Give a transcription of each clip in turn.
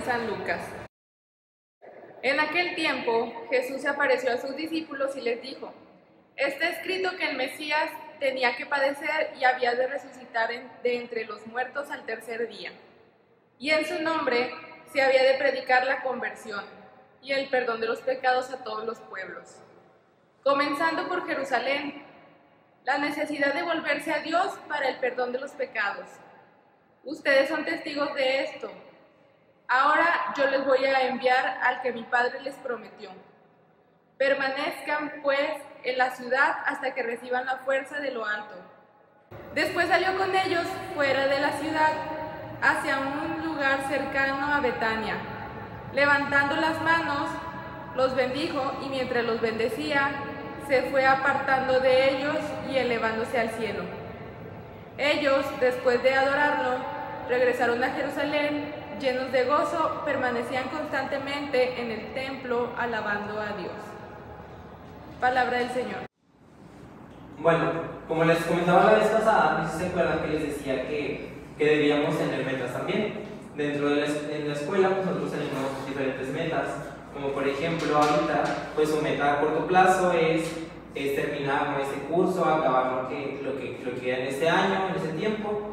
San Lucas. En aquel tiempo, Jesús se apareció a sus discípulos y les dijo: Está escrito que el Mesías tenía que padecer y había de resucitar de entre los muertos al tercer día. Y en su nombre se había de predicar la conversión y el perdón de los pecados a todos los pueblos, comenzando por Jerusalén, la necesidad de volverse a Dios para el perdón de los pecados. Ustedes son testigos de esto. Ahora yo les voy a enviar al que mi Padre les prometió. Permanezcan, pues, en la ciudad hasta que reciban la fuerza de lo alto. Después salió con ellos fuera de la ciudad, hacia un lugar cercano a Betania. Levantando las manos, los bendijo y mientras los bendecía, se fue apartando de ellos y elevándose al cielo. Ellos, después de adorarlo, regresaron a Jerusalén, llenos de gozo, permanecían constantemente en el templo alabando a Dios. Palabra del Señor. Bueno, como les comentaba la vez pasada, no sé si se acuerdan que les decía que debíamos tener metas también. Dentro de la escuela, pues nosotros tenemos diferentes metas, como por ejemplo ahorita, pues su meta a corto plazo es terminar este curso, acabar lo que queda en este año, en este tiempo,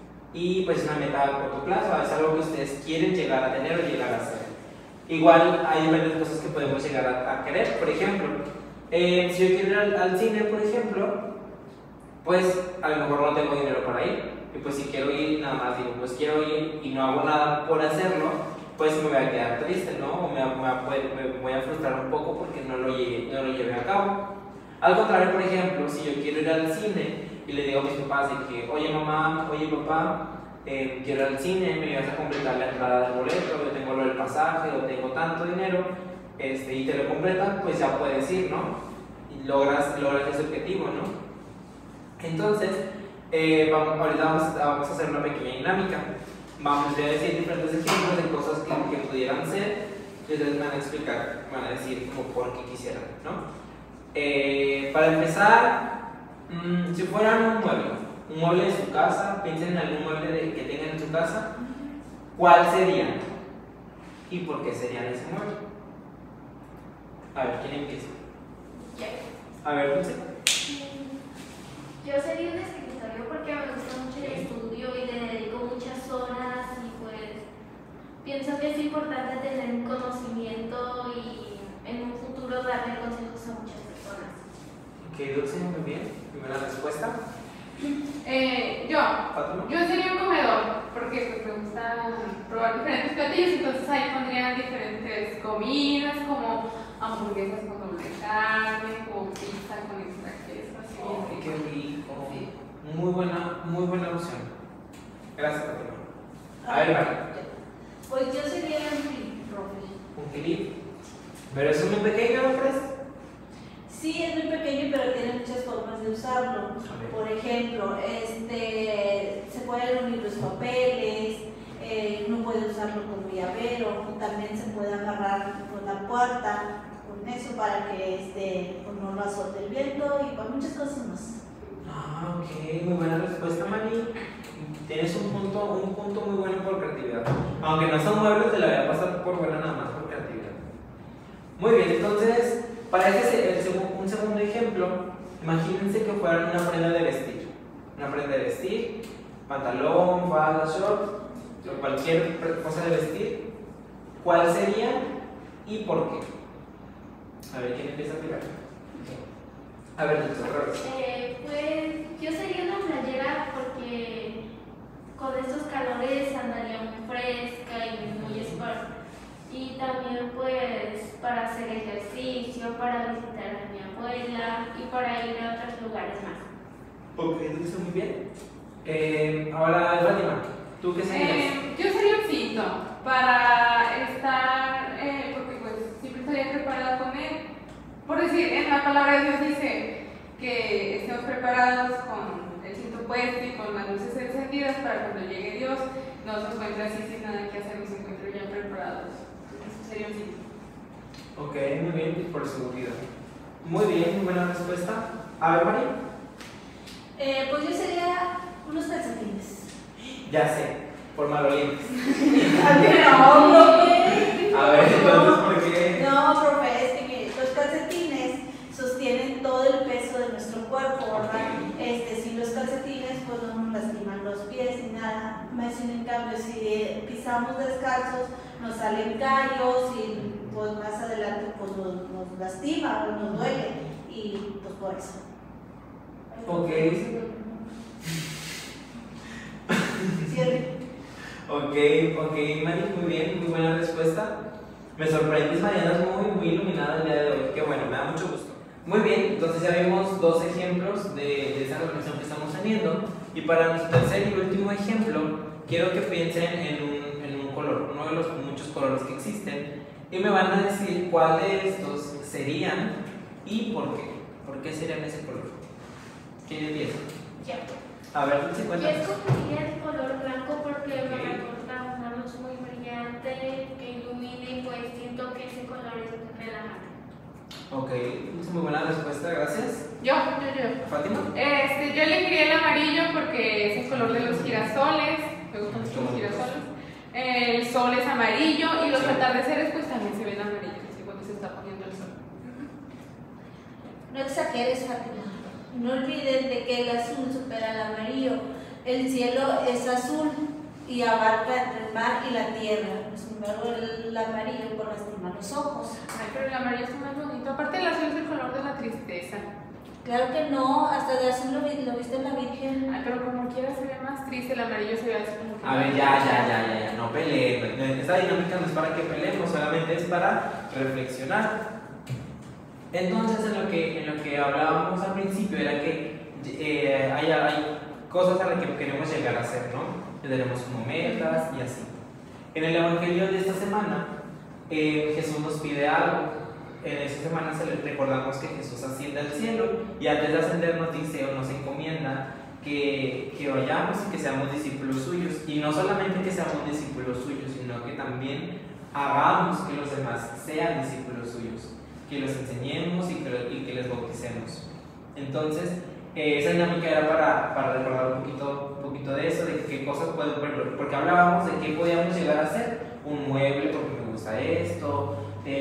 y pues una meta a corto plazo, es algo que ustedes quieren llegar a tener o llegar a hacer. Igual hay varias cosas que podemos llegar a querer, por ejemplo, si yo quiero ir al cine, por ejemplo, pues a lo mejor no tengo dinero para ir. Y pues si quiero ir, nada más digo, pues quiero ir y no hago nada por hacerlo, pues me voy a quedar triste, ¿no? O me voy a frustrar un poco porque no lo llevé a cabo. Al contrario, por ejemplo, si yo quiero ir al cine y le digo a mis papás de que, oye mamá, oye papá, quiero ir al cine, me vas a completar la entrada del boleto, yo tengo lo del pasaje, o tengo tanto dinero, y te lo completan, pues ya puedes ir, ¿no? Y logras ese objetivo, ¿no? Entonces, ahorita vamos a hacer una pequeña dinámica. Vamos a decir diferentes ejemplos de cosas que pudieran ser y ustedes me van a explicar, van a decir como por qué quisieran, ¿no? Para empezar, si fueran un mueble de su casa, piensen en algún mueble que tengan en su casa, ¿cuál sería? ¿Y por qué serían ese mueble? A ver, ¿quién empieza? A ver, Dulce. Yo sería un escritorio porque me gusta mucho el estudio y le dedico muchas horas y pues pienso que es importante tener un conocimiento y en un futuro darle consejos a muchas personas. Ok, Dulce, muy bien. Primera respuesta. Yo sería un comedor porque pues, me gusta probar diferentes platillos, entonces ahí pondrían diferentes comidas como hamburguesas con doble carne, como pizza con extra queso, así. Oh, qué rico. Sí. Muy buena opción. Gracias, Fátima. A ver, vale. Pues yo sería un clip, profe. Un clip. ¿Pero es muy pequeño, ¿no crees? Sí, es muy pequeño, pero tiene muchas formas de usarlo. Por ejemplo, se pueden unir los papeles, uno puede usarlo como llavero, también se puede agarrar con la puerta, con eso para que no lo azote el viento y para muchas cosas más. Ah, ok, muy buena respuesta, Mari. Tienes un punto muy bueno por creatividad. Aunque no son muebles, te la voy a pasar por buena nada más por creatividad. Muy bien, entonces, para un segundo ejemplo, imagínense que fueran una prenda de vestir. Una prenda de vestir, pantalón, falda, short, o cualquier cosa de vestir. ¿Cuál sería y por qué? A ver, ¿quién empieza a explicar? A ver, otra vez. Pues yo sería una playera porque con estos calores andaría muy fresca y muy sport. Y también pues para hacer ejercicio, para visitar a mi abuela y para ir a otros lugares más. Ok, lo hizo muy bien. Ahora, Fátima, ¿tú qué serías? Yo sería un cinto para estar, porque pues siempre estaría preparada con él. Por decir, en la palabra de Dios dice que estemos preparados con el cinto puesto y con las luces encendidas para cuando llegue Dios no nos encuentre así sin nada que hacer, nos encuentre ya preparados. Eso sería un cinto. Ok, muy bien, por seguridad. Muy bien, muy buena respuesta. A ver, María. Pues yo sería unos calcetines. Ya sé. Por malolientes. No, profe. A ver, entonces, ¿por qué? No, profe, es que mire, los calcetines sostienen todo el peso de nuestro cuerpo, ¿verdad? Sin los calcetines, pues no nos lastiman los pies ni nada. Más en cambio, si pisamos descalzos, nos salen callos y pues más adelante pues nos lastima o nos duele. Y pues por eso. Ok. Cierre. Ok, Mari, muy bien, muy buena respuesta. Me sorprendes, Mariana, es muy iluminada el día de hoy. Qué bueno, me da mucho gusto. Muy bien, entonces ya vimos dos ejemplos de esa reflexión que estamos teniendo. Y para nuestro tercer y último ejemplo, quiero que piensen en un color, uno de los muchos colores que existen, y me van a decir cuál de estos serían y por qué. ¿Por qué serían ese color? ¿Quién empieza? Ya. A ver, ¿se Yo cuenta? escogería el color blanco porque me recuerda una luz muy brillante que ilumina y pues siento que ese color es relajante. Ok, es muy buena respuesta, gracias. Yo. ¿Fátima? Yo elegiría el amarillo porque es el color de los girasoles. Me gustan mucho los girasoles. El sol es amarillo y los atardeceres pues también se ven amarillos, así cuando se está poniendo el sol. No exageres, Fátima. No olviden de que el azul supera el amarillo. El cielo es azul y abarca entre el mar y la tierra. Sin embargo, el amarillo por lastimar los ojos. Ay, pero el amarillo está más bonito. Aparte, el azul es el color de la tristeza. Claro que no, hasta de azul lo viste en la Virgen. Ay, pero como quiera se ve más triste, el amarillo se ve así como que... A ver, ya, no peleen. Esta dinámica no es para que peleemos, solamente es para reflexionar. Entonces, en lo que hablábamos al principio era que hay cosas a las que queremos llegar a ser, ¿no? Que tenemos como metas y así. En el Evangelio de esta semana, Jesús nos pide algo. En esta semana recordamos que Jesús asciende al cielo y antes de ascender nos dice o nos encomienda que vayamos y que seamos discípulos suyos. Y no solamente que seamos discípulos suyos, sino que también hagamos que los demás sean discípulos suyos, que los enseñemos y que les bauticemos. Entonces, esa dinámica era para recordar un poquito de eso, de qué cosas pueden, porque hablábamos de qué podíamos llegar a hacer. Un mueble porque me gusta esto,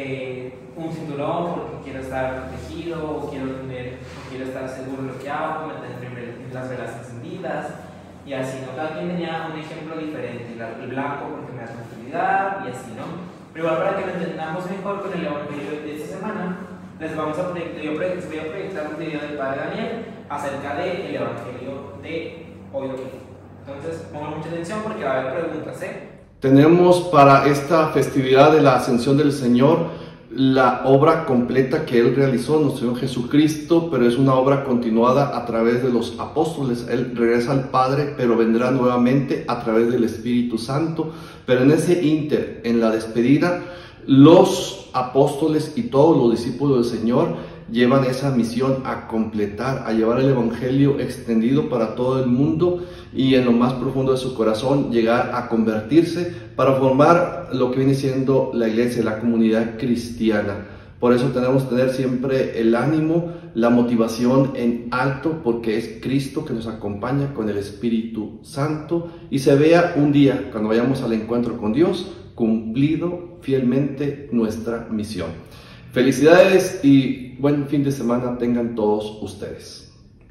un cinturón porque quiero estar protegido o quiero estar seguro de lo que hago, mantener las velas encendidas y así, ¿no? Cada quien tenía un ejemplo diferente, el blanco porque me da tranquilidad y así, ¿no? Pero igual para que lo entendamos mejor con el Evangelio de esta semana, les voy a proyectar un video del Padre Daniel acerca del Evangelio de hoy domingo. Entonces, pongan mucha atención porque va a haber preguntas, Tenemos para esta festividad de la Ascensión del Señor la obra completa que Él realizó, nuestro Señor Jesucristo, pero es una obra continuada a través de los apóstoles. Él regresa al Padre, pero vendrá nuevamente a través del Espíritu Santo. Pero en ese ínter, en la despedida, los apóstoles y todos los discípulos del Señor llevan esa misión a completar, a llevar el Evangelio extendido para todo el mundo y en lo más profundo de su corazón llegar a convertirse para formar lo que viene siendo la iglesia, la comunidad cristiana. Por eso tenemos que tener siempre el ánimo, la motivación en alto, porque es Cristo que nos acompaña con el Espíritu Santo y se vea un día, cuando vayamos al encuentro con Dios, cumplido fielmente nuestra misión. Felicidades y buen fin de semana tengan todos ustedes.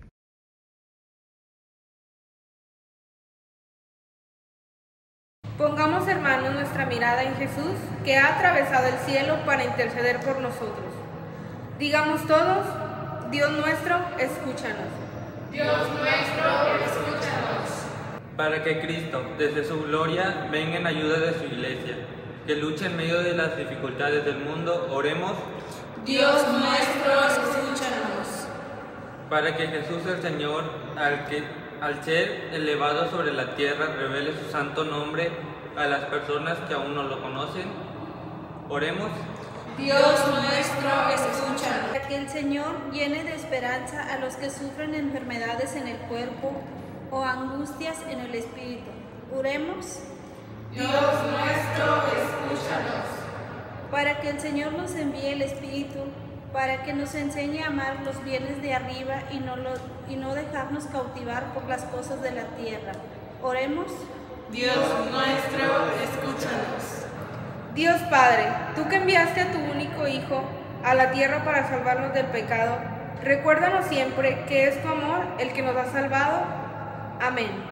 Pongamos, hermanos, nuestra mirada en Jesús, que ha atravesado el cielo para interceder por nosotros. Digamos todos: Dios nuestro, escúchanos. Dios nuestro, escúchanos. Para que Cristo, desde su gloria, venga en ayuda de su iglesia, que luche en medio de las dificultades del mundo, oremos. Dios nuestro, escúchanos. Para que Jesús el Señor, al ser elevado sobre la tierra, revele su santo nombre a las personas que aún no lo conocen, oremos. Dios nuestro, escúchanos. Para que el Señor llene de esperanza a los que sufren enfermedades en el cuerpo o angustias en el espíritu. Oremos. Dios nuestro, escúchanos. Para que el Señor nos envíe el Espíritu, para que nos enseñe a amar los bienes de arriba y no dejarnos cautivar por las cosas de la tierra. Oremos. Dios nuestro, escúchanos. Dios Padre, tú que enviaste a tu único Hijo a la tierra para salvarnos del pecado, recuérdanos siempre que es tu amor el que nos ha salvado. Amén.